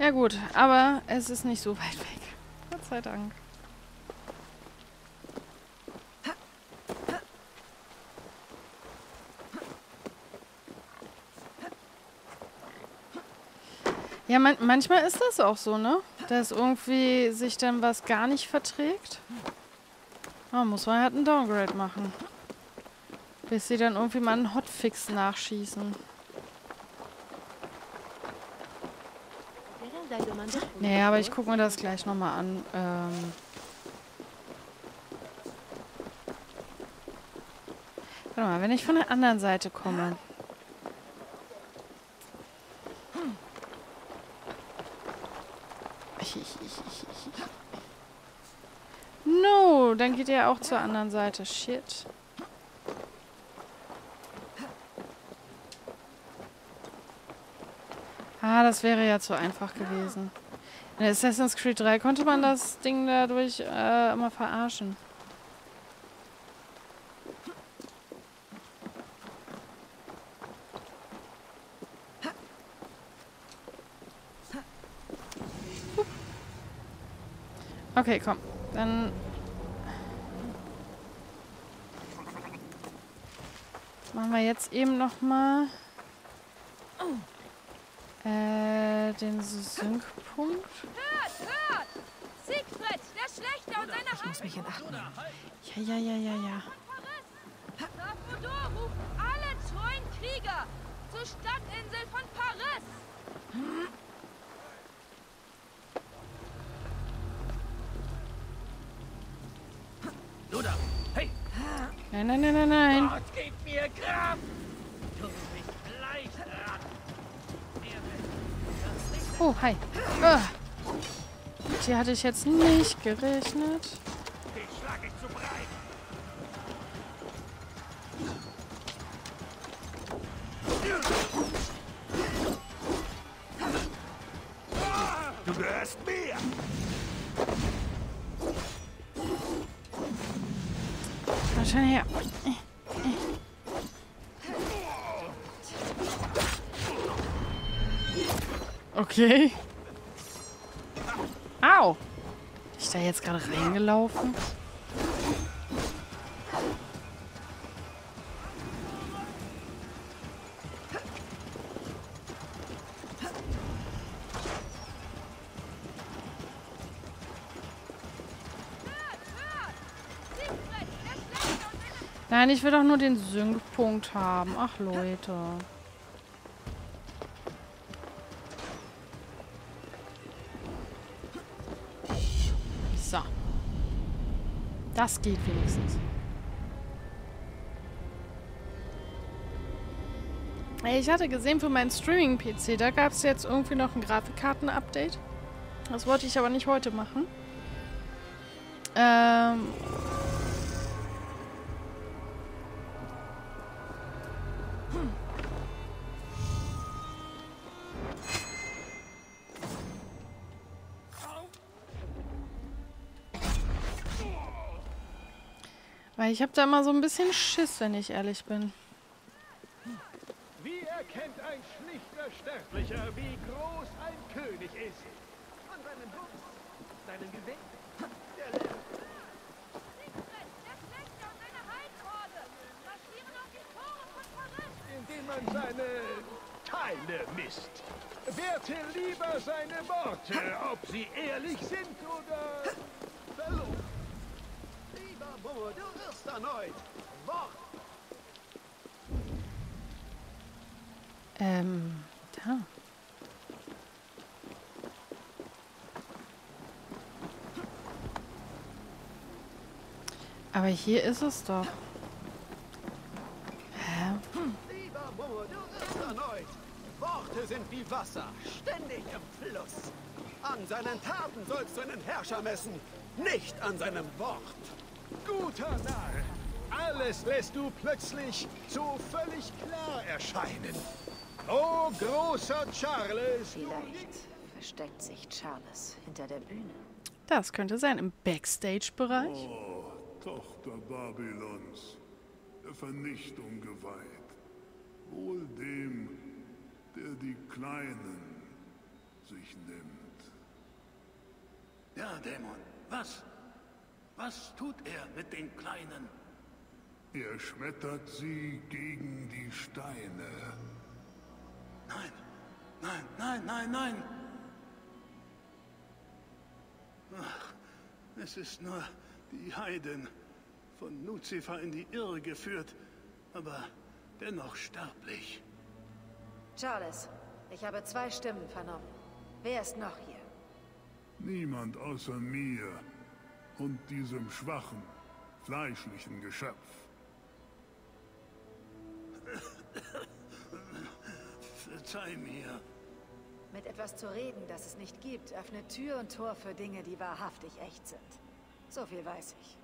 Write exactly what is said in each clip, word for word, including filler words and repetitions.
Ja gut, aber es ist nicht so weit weg. Gott sei Dank. Ja, man manchmal ist das auch so, ne? Dass irgendwie sich dann was gar nicht verträgt. Oh, muss man halt einen Downgrade machen. Bis sie dann irgendwie mal einen Hotfix nachschießen. Nee, aber ich gucke mir das gleich nochmal an. Ähm Warte mal, wenn ich von der anderen Seite komme. No, dann geht er auch zur anderen Seite. Shit. Ah, das wäre ja zu einfach gewesen. In Assassin's Creed drei konnte man das Ding dadurch äh, immer verarschen. Okay, komm. Dann machen wir jetzt eben nochmal äh, den Sync-Punkt. Hört, hört! Siegfried, der Schlechter und seine Ich muss mich in Acht nehmen. Ja, ja, ja, ja, ja. Salvador ruft alle treuen Krieger zur Stadtinsel von Paris! Luda, hey! Nein, nein, nein, nein, nein. Gott, gib mir Kraft! Du bist leicht ran! Oh, hi. Ah. Mit hier hatte ich jetzt nicht gerechnet. Ich schlag ich zu breit! Du gehörst mir! Komm schon her. Okay. Au! Bin ich da jetzt gerade reingelaufen? Nein, ich will doch nur den Sync-Punkt haben. Ach, Leute. So. Das geht wenigstens. Ey, ich hatte gesehen für meinen Streaming-P C, da gab es jetzt irgendwie noch ein Grafikkarten-Update. Das wollte ich aber nicht heute machen. Ähm... Weil ich habe da immer so ein bisschen Schiss, wenn ich ehrlich bin. Wie erkennt ein schlichter Sterblicher, wie groß ein König ist? An seinem Wuchs, seinem Gewicht, der Lärm. Siegfried, der Schlechter und seine Heidhorde marschieren auf die Tore von Paris! Indem man seine Teile misst. Werte lieber seine Worte, ob sie ehrlich sind oder verlogen. Lieber Moore, du wirst erneut Wort. Ähm, da. Aber hier ist es doch. Hä? Lieber Moore, du wirst erneut. Worte sind wie Wasser, ständig im Fluss. An seinen Taten sollst du einen Herrscher messen, nicht an seinem Wort. Guter Narr, alles lässt du plötzlich so völlig klar erscheinen. Oh, großer Charles! Vielleicht versteckt sich Charles hinter der Bühne. Das könnte sein, im Backstage-Bereich. Oh, Tochter Babylons, der Vernichtung geweiht. Wohl dem, der die Kleinen sich nimmt. Ja, Dämon, was? Was tut er mit den Kleinen? Er schmettert sie gegen die Steine. Nein, nein, nein, nein, nein! Ach, es ist nur die Heiden, von Luzifer in die Irre geführt, aber dennoch sterblich. Charles, ich habe zwei Stimmen vernommen. Wer ist noch hier? Niemand außer mir und diesem schwachen, fleischlichen Geschöpf. Verzeih mir. Mit etwas zu reden, das es nicht gibt, öffnet Tür und Tor für Dinge, die wahrhaftig echt sind. So viel weiß ich.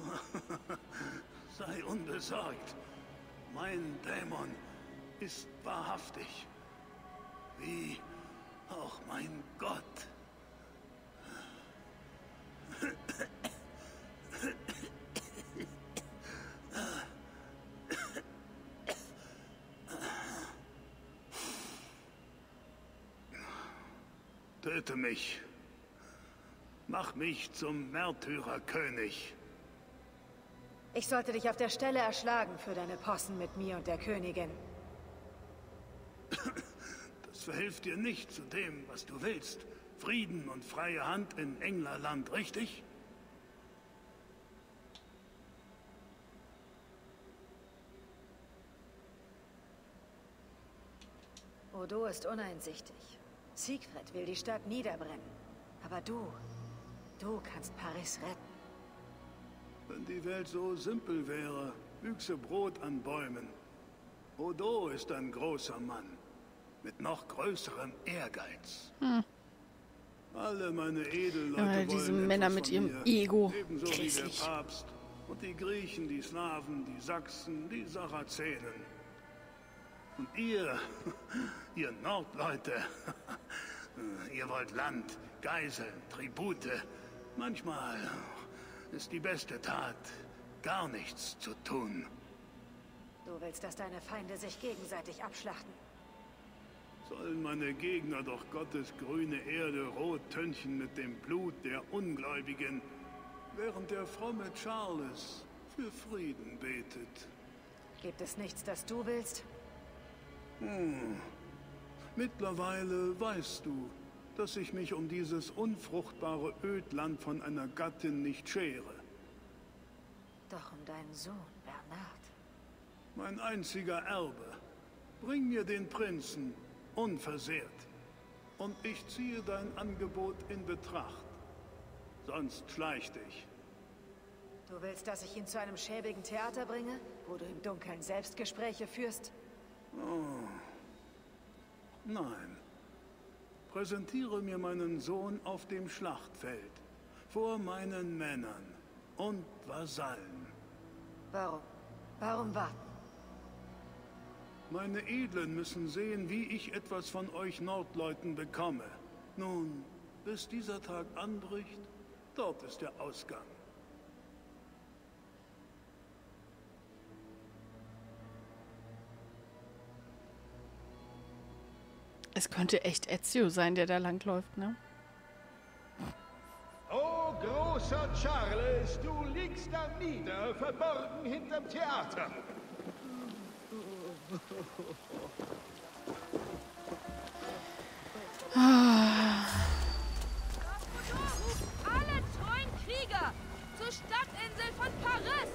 Sei unbesorgt. Mein Dämon ist wahrhaftig. Wie auch mein Gott. Töte mich. Mach mich zum Märtyrerkönig. Ich sollte dich auf der Stelle erschlagen für deine Possen mit mir und der Königin. Das verhilft dir nicht zu dem, was du willst. Frieden und freie Hand in Englerland, richtig? Odo ist uneinsichtig. Siegfried will die Stadt niederbrennen. Aber du, du kannst Paris retten. Wenn die Welt so simpel wäre, wüchse Brot an Bäumen. Odo ist ein großer Mann. Mit noch größerem Ehrgeiz. Hm. Alle meine Edelleute ja, wollen diese etwas Männer mit von ihrem mir. Ego. Ebenso wie der Grässlich. Papst. Und die Griechen, die Slawen, die Sachsen, die Sarazenen. Und ihr, ihr Nordleute, ihr wollt Land, Geiseln, Tribute. Manchmal ist die beste Tat, gar nichts zu tun. Du willst, dass deine Feinde sich gegenseitig abschlachten. Sollen meine Gegner doch Gottes grüne Erde rot tönchen mit dem Blut der Ungläubigen, während der fromme Charles für Frieden betet. Gibt es nichts, das du willst? Hm. Mittlerweile weißt du, dass ich mich um dieses unfruchtbare Ödland von einer Gattin nicht schere. Doch um deinen Sohn, Bernard. Mein einziger Erbe. Bring mir den Prinzen, unversehrt. Und ich ziehe dein Angebot in Betracht. Sonst schleich dich. Du willst, dass ich ihn zu einem schäbigen Theater bringe, wo du im Dunkeln Selbstgespräche führst? Oh. Nein. Präsentiere mir meinen Sohn auf dem Schlachtfeld, vor meinen Männern und Vasallen. Warum? Warum warten? Meine Edlen müssen sehen, wie ich etwas von euch Nordleuten bekomme. Nun, bis dieser Tag anbricht, dort ist der Ausgang. Es könnte echt Ezio sein, der da langläuft, ne? Oh, großer Charles, du liegst da nieder, verborgen hinterm Theater. Ah. Odo ruft alle treuen Krieger zur Stadtinsel von Paris.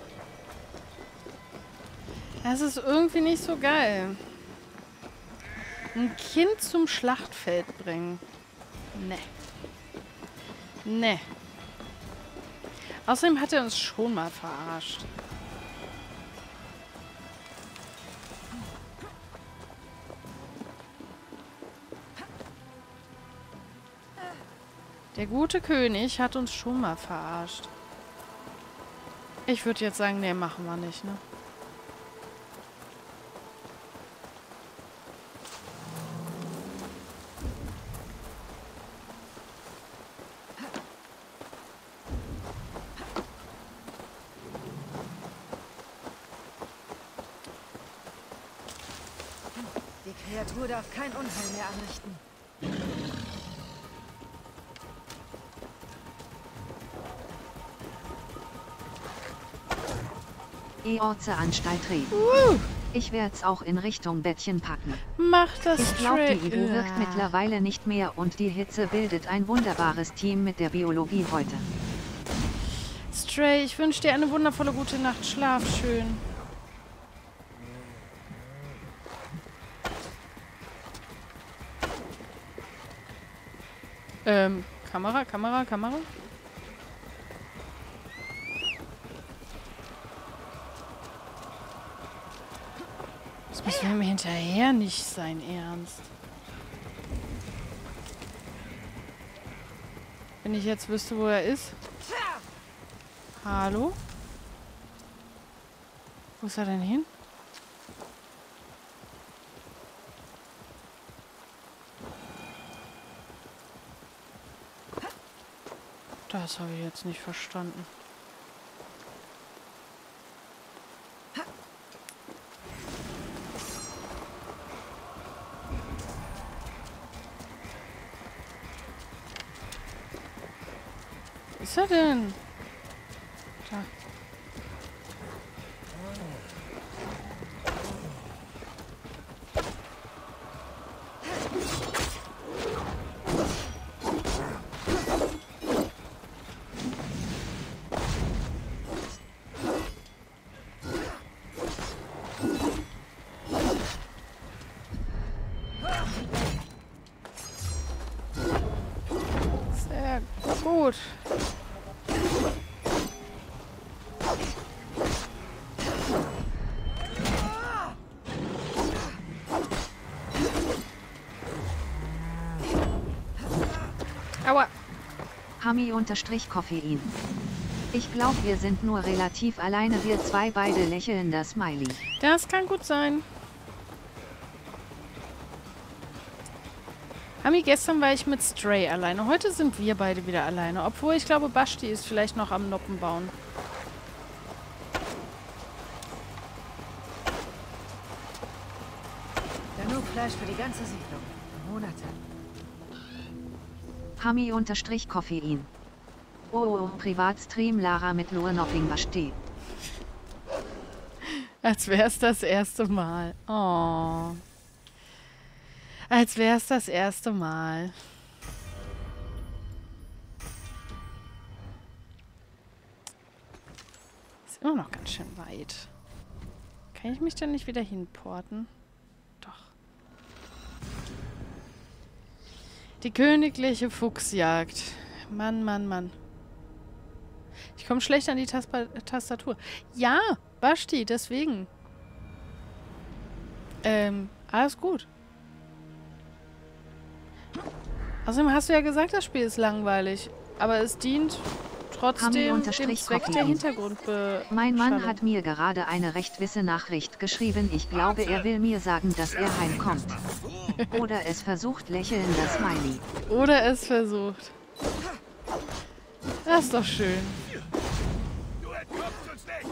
Das ist irgendwie nicht so geil. Ein Kind zum Schlachtfeld bringen. Ne. Ne. Außerdem hat er uns schon mal verarscht. Der gute König hat uns schon mal verarscht. Ich würde jetzt sagen, ne, machen wir nicht, ne? Die Kreatur darf kein Unheil mehr anrichten. E-Orze-Anstalt treten. Uh, Ich werd's auch in Richtung Bettchen packen. mach das Ich glaube, straight. die Ibu wirkt Ja. mittlerweile nicht mehr und die Hitze bildet ein wunderbares Team mit der Biologie heute. Stray, ich wünsche dir eine wundervolle gute Nacht. Schlaf schön. Ähm, Kamera, Kamera, Kamera. Das müssen wir hinterher nicht sein Ernst. Wenn ich jetzt wüsste, wo er ist. Hallo? Wo ist er denn hin? Das habe ich jetzt nicht verstanden. Wo ist er denn? Da. Sehr gut. Aua. Hami-Koffein. Ich glaube, wir sind nur relativ alleine, wir zwei beide lächelnder Smiley. Das kann gut sein. Hami, gestern war ich mit Stray alleine. Heute sind wir beide wieder alleine. Obwohl ich glaube, Basti ist vielleicht noch am Noppen bauen. Genug Fleisch für die ganze Siedlung. Monate. Hami-Koffein. Oh, oh, Privatstream Lara mit Lure Nopping Basti. Als wäre es das erste Mal. Oh. Als wäre es das erste Mal. Ist immer noch ganz schön weit. Kann ich mich denn nicht wieder hinporten? Doch. Die königliche Fuchsjagd. Mann, Mann, Mann. Ich komme schlecht an die Taspa Tastatur. Ja, Basti, deswegen. Ähm, alles gut. Außerdem hast du ja gesagt, das Spiel ist langweilig. Aber es dient trotzdem dem Zweck der Hintergrundbe- Mein Mann hat mir gerade eine recht wisse Nachricht geschrieben. Ich glaube, er will mir sagen, dass er heimkommt. Oder es versucht, lächelnder Smiley. Oder es versucht. Das ist doch schön. Du entkommst uns nicht!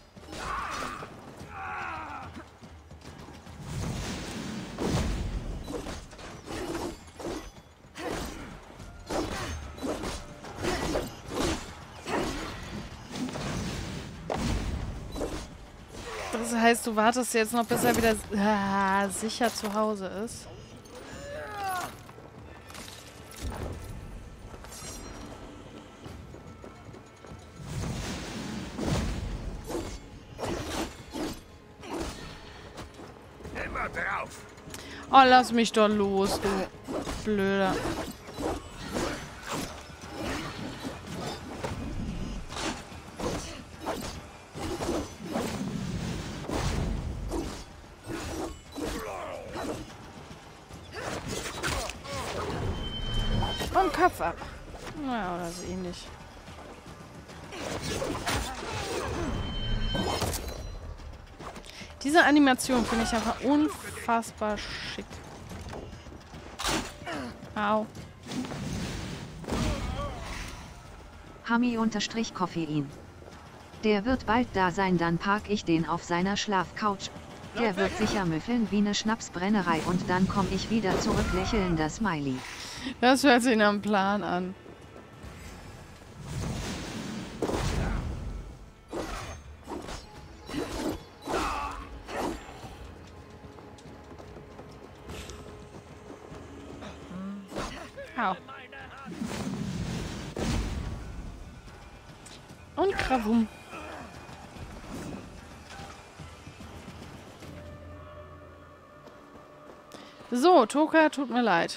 Das heißt, du wartest jetzt noch, bis er wieder ah, sicher zu Hause ist. Immer drauf! Oh, lass mich doch los, du Blöder. Und Kopf ab. Naja, oder so ähnlich. Diese Animation finde ich einfach unfassbar schick. Au. Hami-Koffein. Der wird bald da sein, dann park ich den auf seiner Schlafcouch. Der wird sicher müffeln wie eine Schnapsbrennerei und dann komme ich wieder zurück, lächelnder Smiley. Das hört sich nach einem Plan an. Hau. Und Krawum. So, Toka, tut mir leid.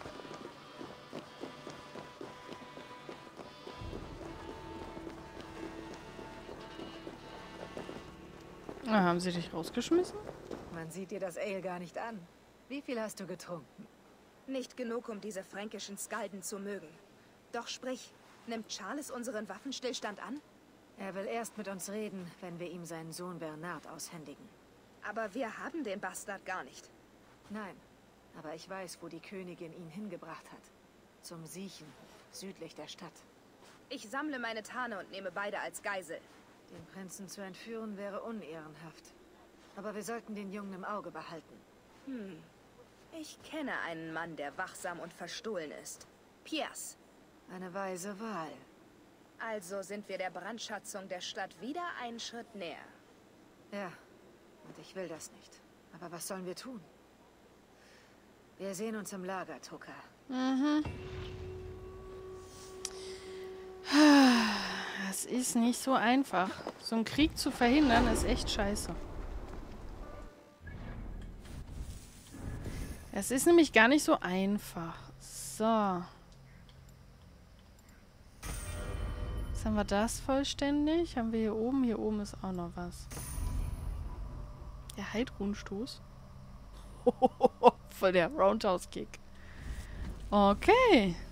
Na, haben sie dich rausgeschmissen? Man sieht dir das Ale gar nicht an. Wie viel hast du getrunken? Nicht genug, um diese fränkischen Skalden zu mögen. Doch sprich, nimmt Charles unseren Waffenstillstand an? Er will erst mit uns reden, wenn wir ihm seinen Sohn Bernard aushändigen. Aber wir haben den Bastard gar nicht. Nein, aber ich weiß, wo die Königin ihn hingebracht hat. Zum Siechenhof, südlich der Stadt. Ich sammle meine Tane und nehme beide als Geisel. Den Prinzen zu entführen wäre unehrenhaft. Aber wir sollten den Jungen im Auge behalten. Hm. Ich kenne einen Mann, der wachsam und verstohlen ist. Piers. Eine weise Wahl. Also sind wir der Brandschatzung der Stadt wieder einen Schritt näher. Ja, und ich will das nicht. Aber was sollen wir tun? Wir sehen uns im Lager, Toka. Mhm. Das ist nicht so einfach. So einen Krieg zu verhindern, ist echt scheiße. Es ist nämlich gar nicht so einfach. So. Jetzt haben wir das vollständig. Haben wir hier oben. Hier oben ist auch noch was. Der Heidrunstoß. Voll der Roundhouse-Kick. Okay.